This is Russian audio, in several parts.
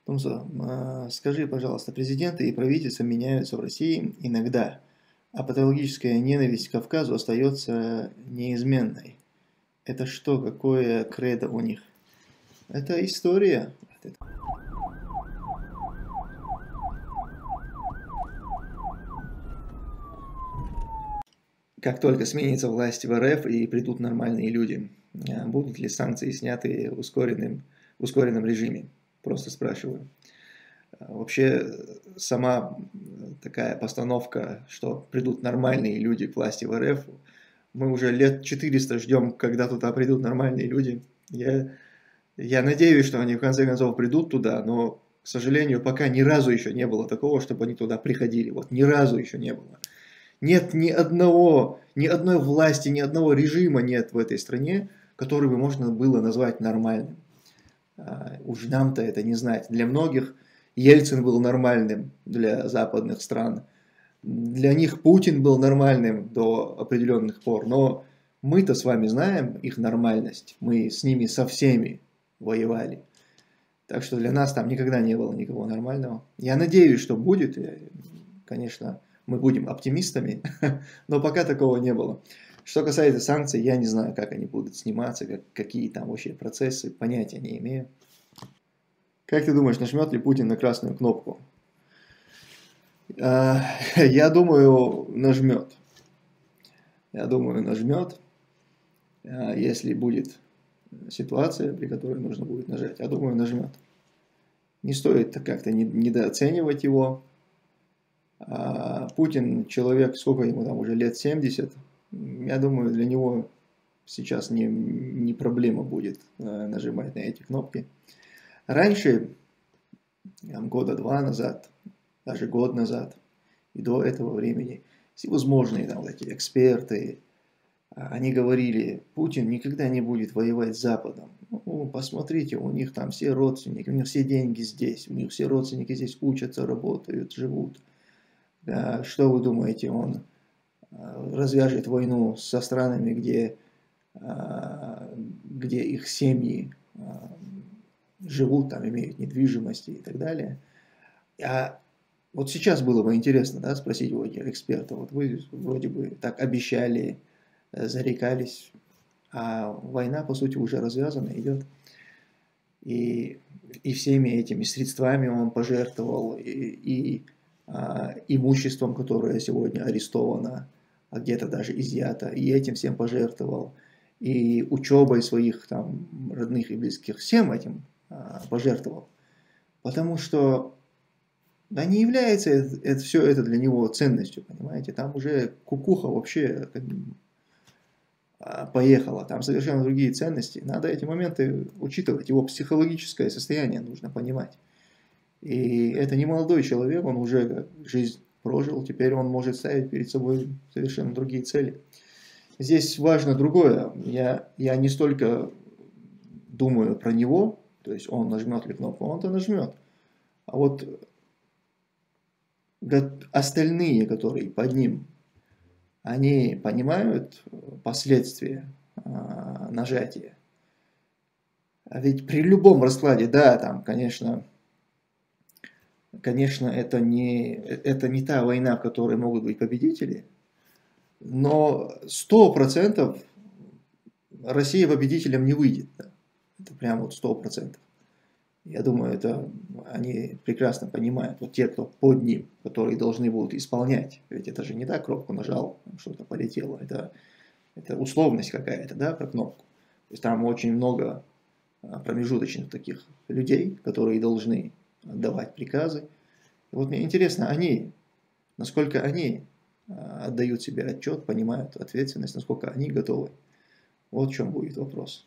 Тумсо, скажи, пожалуйста, президенты и правительства меняются в России иногда, а патологическая ненависть к Кавказу остается неизменной. Это что, какое кредо у них? Это история. Как только сменится власть в РФ и придут нормальные люди, будут ли санкции сняты в ускоренном режиме? Просто спрашиваю. Вообще, сама такая постановка, что придут нормальные люди к власти в РФ, мы уже лет 400 ждем, когда туда придут нормальные люди. Я надеюсь, что они в конце концов придут туда, но, к сожалению, пока ни разу еще не было такого, чтобы они туда приходили. Вот ни разу еще не было. Нет ни одной власти, ни одного режима нет в этой стране, который бы можно было назвать нормальным. Уж нам-то это не знать. Для многих Ельцин был нормальным для западных стран. Для них Путин был нормальным до определенных пор. Но мы-то с вами знаем их нормальность. Мы с ними со всеми воевали. Так что для нас там никогда не было никого нормального. Я надеюсь, что будет. Конечно, мы будем оптимистами, но пока такого не было. Что касается санкций, я не знаю, как они будут сниматься, какие там вообще процессы, понятия не имею. Как ты думаешь, нажмет ли Путин на красную кнопку? Я думаю, нажмет. Я думаю, нажмет, если будет ситуация, при которой нужно будет нажать. Я думаю, нажмет. Не стоит как-то недооценивать его. Путин человек, сколько ему там уже лет 70, я думаю, для него сейчас не проблема будет нажимать на эти кнопки. Раньше, года два назад, даже год назад, и до этого времени, всевозможные там эти эксперты, они говорили, Путин никогда не будет воевать с Западом. Ну, посмотрите, у них там все родственники, у них все деньги здесь, у них все родственники здесь учатся, работают, живут. Да, что вы думаете, он развяжет войну со странами, где их семьи живут, там имеют недвижимость и так далее. А вот сейчас было бы интересно, да, спросить у этих экспертов, вот вы вроде бы так обещали, зарекались, а война, по сути, уже развязана, идет. И всеми этими средствами он пожертвовал, и имуществом, которое сегодня арестовано, а где-то даже изъято, и этим всем пожертвовал, и учебой своих там родных и близких, всем этим пожертвовал. Потому что да, не является все это для него ценностью, понимаете, там уже кукуха вообще поехала, там совершенно другие ценности. Надо эти моменты учитывать, его психологическое состояние нужно понимать. И это не молодой человек, он уже жизнь прожил, теперь он может ставить перед собой совершенно другие цели. Здесь важно другое. Я не столько думаю про него, то есть он нажмет ли кнопку, он-то нажмет. А вот остальные, которые под ним, они понимают последствия нажатия. А ведь при любом раскладе, да, там, конечно, это не та война, в которой могут быть победители, но 100% Россия победителем не выйдет. Да. Это прям вот 100%. Я думаю, это они прекрасно понимают, вот те, кто под ним, которые должны будут исполнять. Ведь это же не так, кнопку нажал, что-то полетело. Это условность какая-то, да, про кнопку. То есть там очень много промежуточных таких людей, которые должны давать приказы. И вот мне интересно, насколько они отдают себе отчет, понимают ответственность, насколько они готовы. Вот в чем будет вопрос.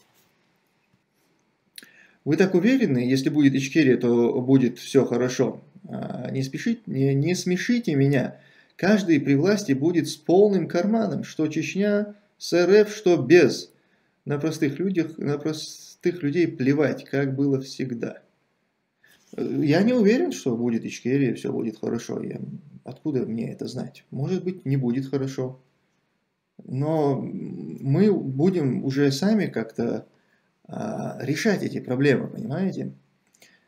Вы так уверены, если будет Ичкерия, то будет все хорошо? Не смешите меня. Каждый при власти будет с полным карманом, что Чечня с РФ, что без. На простых людей плевать, как было всегда. Я не уверен, что будет Ичкерия, все будет хорошо. Откуда мне это знать? Может быть, не будет хорошо. Но мы будем уже сами как-то решать эти проблемы, понимаете?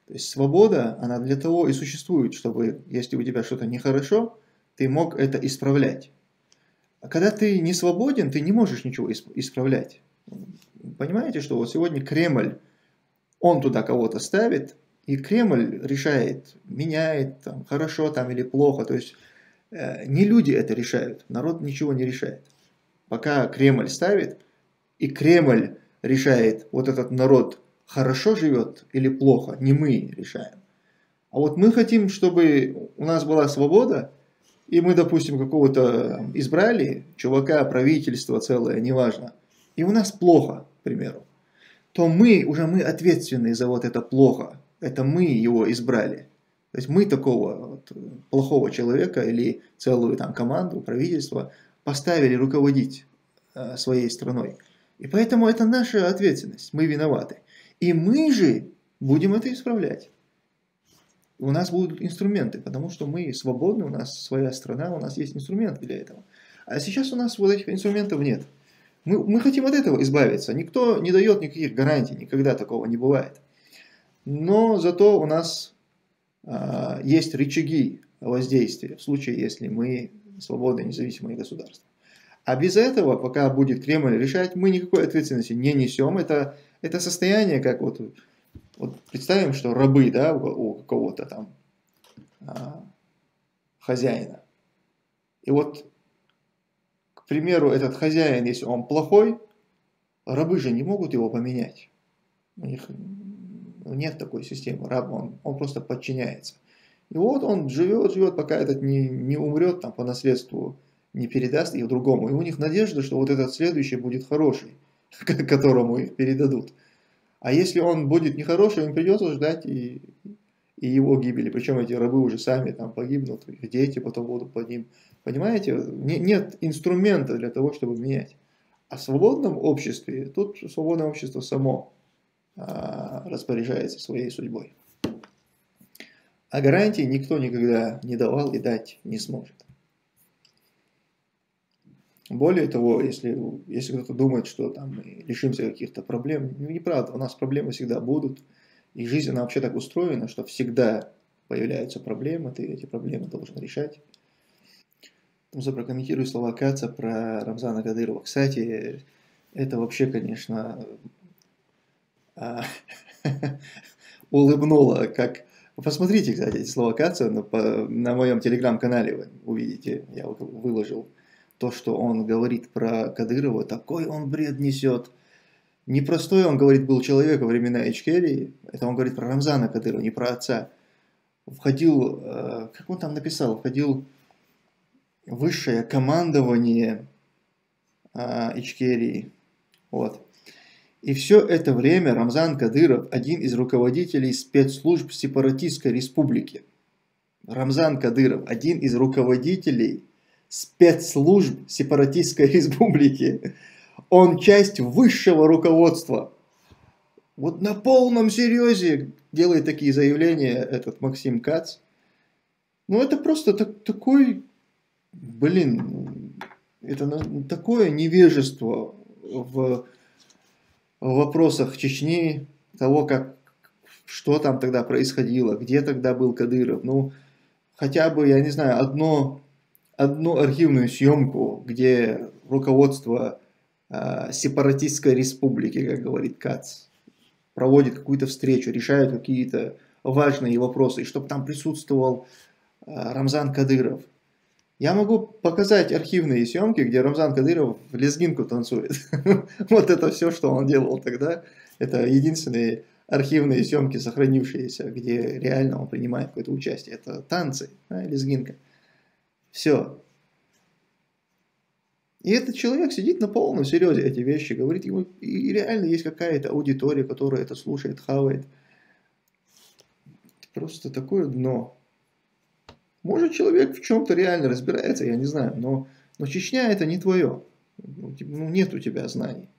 То есть свобода, она для того и существует, чтобы, если у тебя что-то нехорошо, ты мог это исправлять. А когда ты не свободен, ты не можешь ничего исправлять. Понимаете, что вот сегодня Кремль, он туда кого-то ставит, и Кремль решает, меняет, там, хорошо там или плохо. То есть не люди это решают, народ ничего не решает. Пока Кремль ставит, и Кремль решает, вот этот народ хорошо живет или плохо, не мы решаем. А вот мы хотим, чтобы у нас была свобода, и мы, допустим, какого-то избрали, чувака, правительство целое, неважно, и у нас плохо, к примеру, то мы ответственны за вот это плохо. Это мы его избрали. То есть мы такого вот плохого человека или целую там команду, правительство поставили руководить своей страной. И поэтому это наша ответственность. Мы виноваты. И мы же будем это исправлять. У нас будут инструменты, потому что мы свободны, у нас своя страна, у нас есть инструменты для этого. А сейчас у нас вот этих инструментов нет. Мы хотим от этого избавиться. Никто не дает никаких гарантий, никогда такого не бывает. Но зато у нас есть рычаги воздействия в случае, если мы свободное независимое государство. А без этого, пока будет Кремль решать, мы никакой ответственности не несем. Это состояние, как вот представим, что рабы, да, у какого-то там хозяина. И вот, к примеру, этот хозяин, если он плохой, рабы же не могут его поменять. У них нет такой системы. Раб, он просто подчиняется. И вот он живет, пока этот не умрет, там, по наследству не передаст их другому. И у них надежда, что вот этот следующий будет хороший, которому их передадут. А если он будет нехороший, им придется ждать и его гибели. Причем эти рабы уже сами там погибнут, их дети потом будут под ним. Понимаете, нет инструмента для того, чтобы менять. А в свободном обществе, тут свободное общество само распоряжается своей судьбой. А гарантий никто никогда не давал и дать не сможет. Более того, если кто-то думает, что там мы лишимся каких-то проблем, неправда, у нас проблемы всегда будут. И жизнь, она вообще так устроена, что всегда появляются проблемы, ты эти проблемы должен решать. Потом прокомментирую слова Каца про Рамзана Кадырова. Кстати, это вообще, конечно, улыбнуло, как... Посмотрите, кстати, эти слова Каца на моем телеграм-канале, вы увидите, я выложил то, что он говорит про Кадырова, такой он бред несет. Непростой, он говорит, был человек во времена Ичкерии, это он говорит про Рамзана Кадырова, не про отца. Входил, как он там написал, входил высшее командование Ичкерии, вот. И все это время Рамзан Кадыров один из руководителей спецслужб сепаратистской республики. Рамзан Кадыров один из руководителей спецслужб сепаратистской республики. Он часть высшего руководства. Вот на полном серьезе делает такие заявления этот Максим Кац. Ну это просто такой, блин, это такое невежество в вопросах Чечни, того, что там тогда происходило, где тогда был Кадыров. Ну, хотя бы, я не знаю, одну архивную съемку, где руководство сепаратистской республики, как говорит Кац, проводит какую-то встречу, решают какие-то важные вопросы, и чтобы там присутствовал Рамзан Кадыров. Я могу показать архивные съемки, где Рамзан Кадыров в лезгинку танцует. Вот это все, что он делал тогда. Это единственные архивные съемки, сохранившиеся, где реально он принимает какое-то участие. Это танцы, лезгинка. Все. И этот человек сидит на полном серьезе эти вещи, говорит, ему и реально есть какая-то аудитория, которая это слушает, хавает. Просто такое дно. Может, человек в чем-то реально разбирается, я не знаю, но Чечня это не твое. Ну, нет у тебя знаний.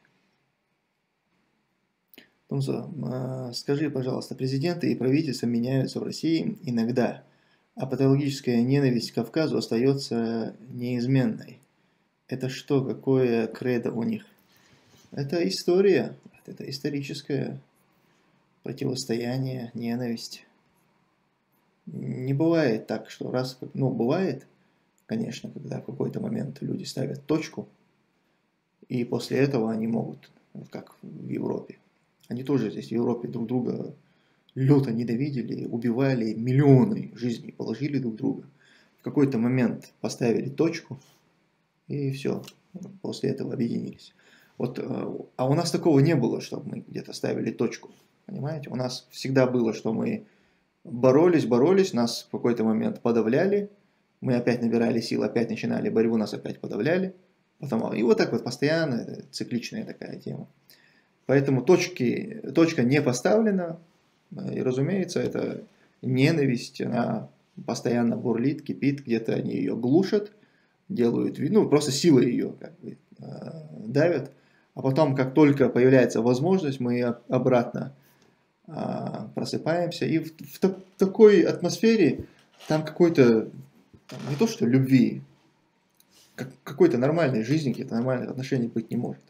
Скажи, пожалуйста, президенты и правительства меняются в России иногда, а патологическая ненависть к Кавказу остается неизменной. Это что, какое кредо у них? Это история, это историческая противостояние, ненависть. Не бывает так, что раз, ну, бывает, конечно, когда в какой-то момент люди ставят точку, и после этого они могут, вот как в Европе. Они тоже здесь в Европе друг друга люто ненавидели, убивали, миллионы жизней положили друг друга. В какой-то момент поставили точку, и все, после этого объединились. Вот, а у нас такого не было, чтобы мы где-то ставили точку, понимаете? У нас всегда было, что мы боролись, нас в какой-то момент подавляли, мы опять набирали сил, опять начинали борьбу, нас опять подавляли. Потом, и вот так вот постоянно, это цикличная такая тема. Поэтому точка не поставлена, и, разумеется, это ненависть, она постоянно бурлит, кипит, где-то они ее глушат, делают, ну, просто силой ее как бы давят. А потом, как только появляется возможность, мы обратно просыпаемся. И в такой атмосфере там какой-то, не то что любви, какой-то нормальной жизни, каких-то нормальных отношений быть не может.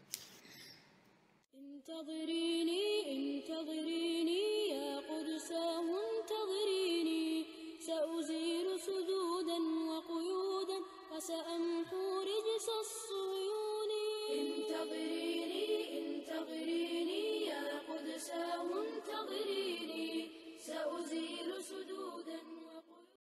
سأمحو رجس الصيون انتظريني انتظريني يا قدساه انتظريني